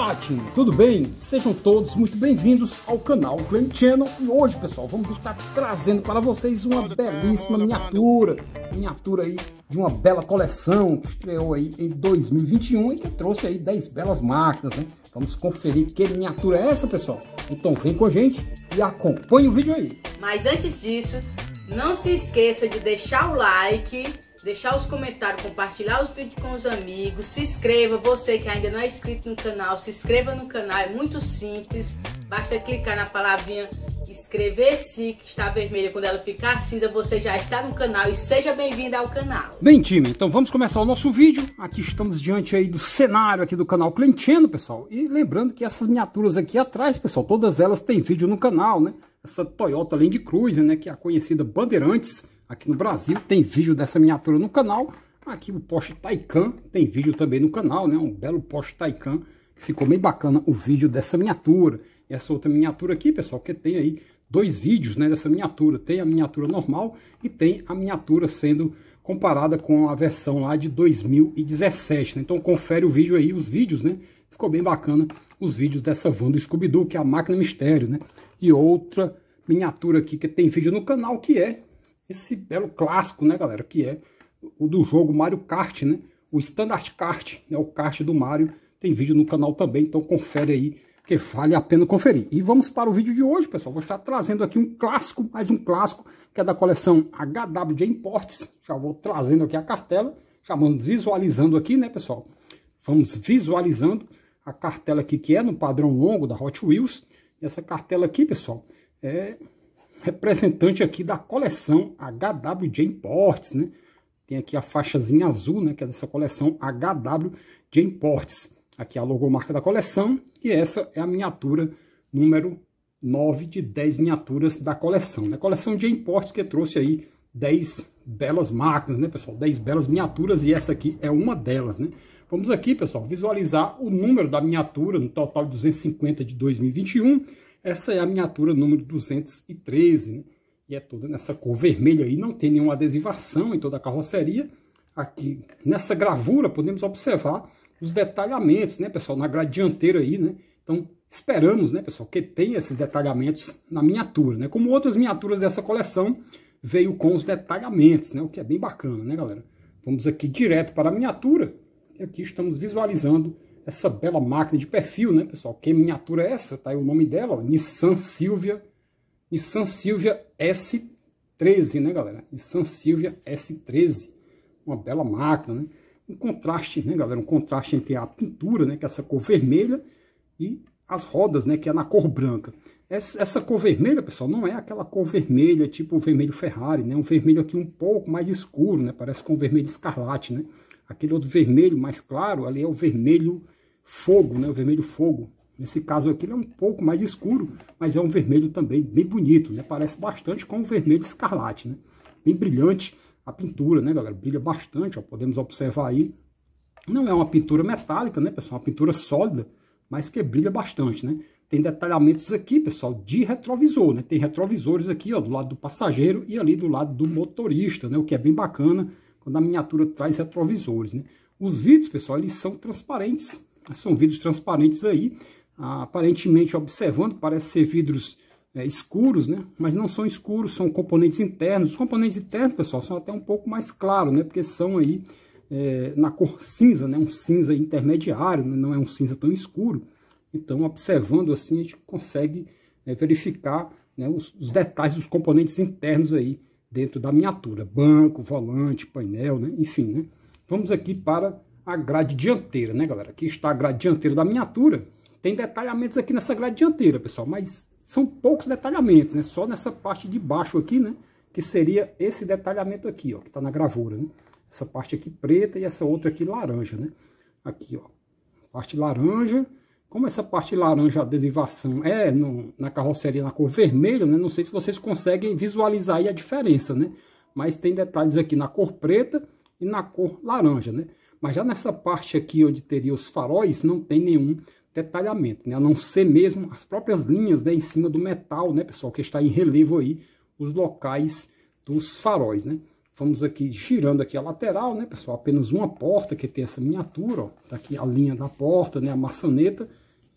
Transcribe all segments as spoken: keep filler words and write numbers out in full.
Olá, time, tudo bem? Sejam todos muito bem-vindos ao canal Clan Channel. E hoje, pessoal, vamos estar trazendo para vocês uma belíssima miniatura Miniatura aí de uma bela coleção que estreou aí em dois mil e vinte e um e que trouxe aí dez belas máquinas, né? Vamos conferir que miniatura é essa, pessoal. Então vem com a gente e acompanhe o vídeo aí. Mas antes disso, não se esqueça de deixar o like, deixar os comentários, compartilhar os vídeos com os amigos, se inscreva, você que ainda não é inscrito no canal, se inscreva no canal, é muito simples, basta clicar na palavrinha inscrever-se, que está vermelha, quando ela ficar cinza, você já está no canal e seja bem-vindo ao canal. Bem, time, então vamos começar o nosso vídeo. Aqui estamos diante aí do cenário aqui do canal Clan Channel, pessoal, e lembrando que essas miniaturas aqui atrás, pessoal, todas elas têm vídeo no canal, né? Essa Toyota Land Cruiser, né, que é a conhecida Bandeirantes, aqui no Brasil, tem vídeo dessa miniatura no canal. Aqui o Porsche Taycan tem vídeo também no canal, né? Um belo Porsche Taycan, ficou bem bacana o vídeo dessa miniatura. E essa outra miniatura aqui, pessoal, que tem aí dois vídeos, né, dessa miniatura. Tem a miniatura normal e tem a miniatura sendo comparada com a versão lá de dois mil e dezessete, né? Então confere o vídeo aí, os vídeos, né? Ficou bem bacana os vídeos dessa van do Scooby-Doo, que é a Máquina Mistério, né? E outra miniatura aqui que tem vídeo no canal, que é esse belo clássico, né, galera? Que é o do jogo Mario Kart, né? O Standard Kart, né? O kart do Mario, tem vídeo no canal também, então confere aí, que vale a pena conferir. E vamos para o vídeo de hoje, pessoal. Vou estar trazendo aqui um clássico, mais um clássico, que é da coleção H W J Imports. Já vou trazendo aqui a cartela, já vamos visualizando aqui, né, pessoal? Vamos visualizando a cartela aqui, que é no padrão longo da Hot Wheels. E essa cartela aqui, pessoal, é representante aqui da coleção H W J Imports, né? Tem aqui a faixazinha azul, né, que é dessa coleção H W J Imports. Aqui a logomarca da coleção, e essa é a miniatura número nove de dez miniaturas da coleção. A coleção de Imports que trouxe aí dez belas máquinas, né, pessoal? dez belas miniaturas, e essa aqui é uma delas, né? Vamos aqui, pessoal, visualizar o número da miniatura, no total de duzentos e cinquenta de dois mil e vinte e um. Essa é a miniatura número duzentos e treze, né? E é toda nessa cor vermelha aí, não tem nenhuma adesivação em toda a carroceria. Aqui, nessa gravura, podemos observar os detalhamentos, né, pessoal, na grade dianteira aí, né? Então, esperamos, né, pessoal, que tenha esses detalhamentos na miniatura, né? Como outras miniaturas dessa coleção, veio com os detalhamentos, né? O que é bem bacana, né, galera? Vamos aqui direto para a miniatura. E aqui estamos visualizando essa bela máquina de perfil, né, pessoal? Que miniatura é essa? Tá aí o nome dela, ó, Nissan Silvia, Nissan Silvia S treze, né, galera? Nissan Silvia S treze, uma bela máquina, né? Um contraste, né, galera? Um contraste entre a pintura, né, que é essa cor vermelha, e as rodas, né, que é na cor branca. Essa, essa cor vermelha, pessoal, não é aquela cor vermelha tipo o vermelho Ferrari, né? Um vermelho aqui um pouco mais escuro, né? Parece com um vermelho escarlate, né? Aquele outro vermelho mais claro, ali é o vermelho fogo, né? O vermelho fogo. Nesse caso aqui ele é um pouco mais escuro, mas é um vermelho também bem bonito, né? Parece bastante com o vermelho escarlate, né? Bem brilhante a pintura, né, galera? Brilha bastante, ó. Podemos observar aí. Não é uma pintura metálica, né, pessoal? Uma pintura sólida, mas que brilha bastante, né? Tem detalhamentos aqui, pessoal, de retrovisor, né? Tem retrovisores aqui, ó, do lado do passageiro e ali do lado do motorista, né? O que é bem bacana quando a miniatura traz retrovisores, né? Os vidros, pessoal, eles são transparentes. São vidros transparentes aí. Ah, aparentemente, observando, parece ser vidros é, escuros, né? Mas não são escuros, são componentes internos. Os componentes internos, pessoal, são até um pouco mais claros, né? Porque são aí é, na cor cinza, né? Um cinza intermediário, né? Não é um cinza tão escuro. Então, observando assim, a gente consegue é, verificar, né, os, os detalhes dos componentes internos aí dentro da miniatura. Banco, volante, painel, né? Enfim, né? Vamos aqui para a grade dianteira, né, galera? Aqui está a grade dianteira da miniatura. Tem detalhamentos aqui nessa grade dianteira, pessoal, mas são poucos detalhamentos, né? Só nessa parte de baixo aqui, né? Que seria esse detalhamento aqui, ó, que tá na gravura, né? Essa parte aqui preta e essa outra aqui laranja, né? Aqui, ó, parte laranja. Como essa parte laranja, a adesivação é no, na carroceria na cor vermelha, né? Não sei se vocês conseguem visualizar aí a diferença, né? Mas tem detalhes aqui na cor preta e na cor laranja, né? Mas já nessa parte aqui onde teria os faróis, não tem nenhum detalhamento, né? A não ser mesmo as próprias linhas, né, em cima do metal, né, pessoal, que está em relevo aí, os locais dos faróis, né? Vamos aqui girando aqui a lateral, né, pessoal? Apenas uma porta que tem essa miniatura, ó. Tá aqui a linha da porta, né, a maçaneta.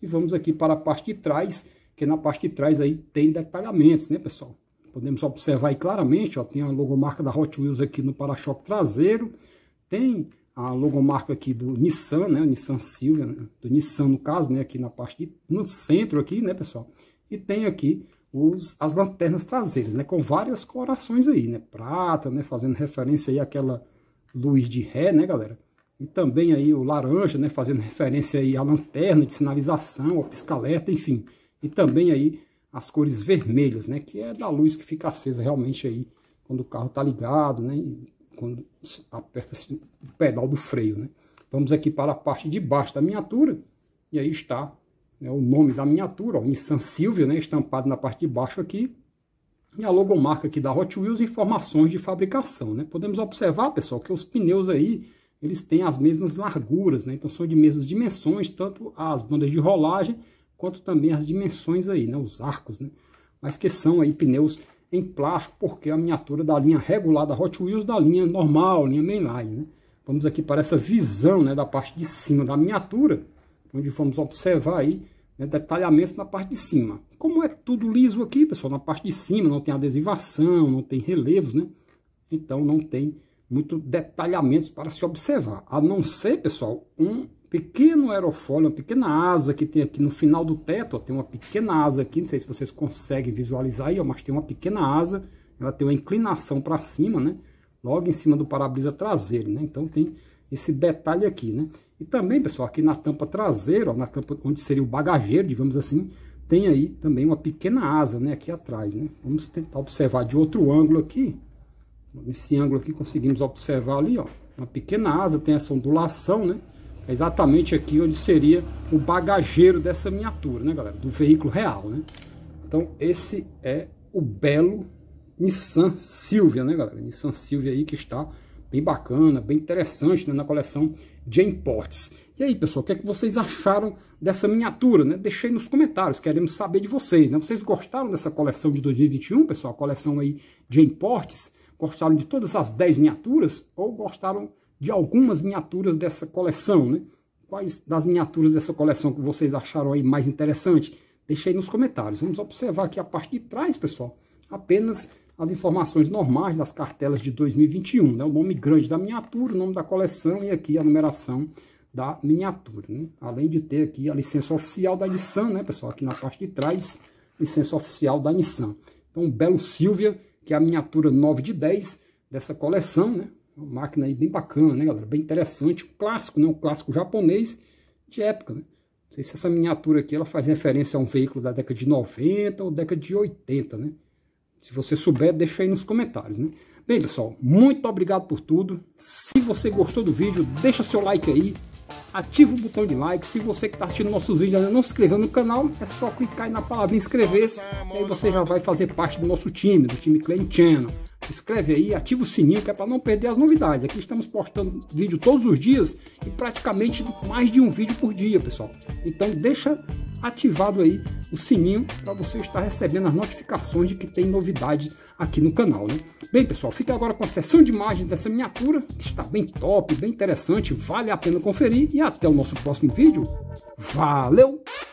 E vamos aqui para a parte de trás, que na parte de trás aí tem detalhamentos, né, pessoal? Podemos observar aí claramente, ó, tem a logomarca da Hot Wheels aqui no para-choque traseiro, tem a logomarca aqui do Nissan, né, o Nissan Silvia, né, do Nissan no caso, né, aqui na parte de, no centro aqui, né, pessoal? E tem aqui os, as lanternas traseiras, né, com várias colorações aí, né, prata, né, fazendo referência aí àquela luz de ré, né, galera? E também aí o laranja, né, fazendo referência aí à lanterna de sinalização, ao pisca-alerta, enfim. E também aí as cores vermelhas, né, que é da luz que fica acesa realmente aí quando o carro tá ligado, né, e quando aperta o pedal do freio, né. Vamos aqui para a parte de baixo da miniatura, e aí está, né, o nome da miniatura, ó, Nissan Silvia, né, estampado na parte de baixo aqui, e a logomarca aqui da Hot Wheels, informações de fabricação, né. Podemos observar, pessoal, que os pneus aí, eles têm as mesmas larguras, né? Então são de mesmas dimensões, tanto as bandas de rolagem, quanto também as dimensões aí, né? Os arcos, né? Mas que são aí pneus em plástico, porque a miniatura da linha regular da Hot Wheels, da linha normal, linha mainline, né? Vamos aqui para essa visão, né, da parte de cima da miniatura, onde vamos observar aí, né, detalhamentos na parte de cima. Como é tudo liso aqui, pessoal, na parte de cima não tem adesivação, não tem relevos, né? Então não tem muito detalhamentos para se observar, a não ser, pessoal, um pequeno aerofólio, uma pequena asa que tem aqui no final do teto, ó, tem uma pequena asa aqui, não sei se vocês conseguem visualizar aí, ó, mas tem uma pequena asa, ela tem uma inclinação para cima, né, logo em cima do para-brisa traseiro, né, então tem esse detalhe aqui, né, e também, pessoal, aqui na tampa traseira, ó, na tampa onde seria o bagageiro, digamos assim, tem aí também uma pequena asa, né, aqui atrás, né, vamos tentar observar de outro ângulo aqui. Nesse ângulo aqui conseguimos observar ali, ó, uma pequena asa, tem essa ondulação, né? É exatamente aqui onde seria o bagageiro dessa miniatura, né, galera? Do veículo real, né? Então esse é o belo Nissan Silvia, né, galera? Nissan Silvia aí que está bem bacana, bem interessante, né, na coleção de importes. E aí, pessoal, o que é que vocês acharam dessa miniatura, né? Deixei nos comentários, queremos saber de vocês, né? Vocês gostaram dessa coleção de dois mil e vinte e um, pessoal? A coleção aí de importes? Gostaram de todas as dez miniaturas ou gostaram de algumas miniaturas dessa coleção, né? Quais das miniaturas dessa coleção que vocês acharam aí mais interessante? Deixe aí nos comentários. Vamos observar aqui a parte de trás, pessoal, apenas as informações normais das cartelas de dois mil e vinte e um, né? O nome grande da miniatura, o nome da coleção e aqui a numeração da miniatura, né? Além de ter aqui a licença oficial da Nissan, né, pessoal? Aqui na parte de trás, licença oficial da Nissan. Então, um belo Silvia, que é a miniatura nove de dez dessa coleção, né? Uma máquina aí bem bacana, né, galera? Bem interessante, um clássico, né? Um clássico japonês de época, né? Não sei se essa miniatura aqui ela faz referência a um veículo da década de noventa ou década de oitenta, né? Se você souber, deixa aí nos comentários, né? Bem, pessoal, muito obrigado por tudo. Se você gostou do vídeo, deixa seu like aí. Ativa o botão de like. Se você que está assistindo nossos vídeos ainda não se inscreveu no canal, é só clicar aí na palavra inscrever-se, e aí você já vai fazer parte do nosso time, do time Cleanchannel. Se inscreve aí, ativa o sininho, que é para não perder as novidades. Aqui estamos postando vídeo todos os dias e praticamente mais de um vídeo por dia, pessoal. Então deixa ativado aí o sininho para você estar recebendo as notificações de que tem novidade aqui no canal, né? Bem, pessoal, fica agora com a seção de imagens dessa miniatura, que está bem top, bem interessante, vale a pena conferir, e até o nosso próximo vídeo. Valeu!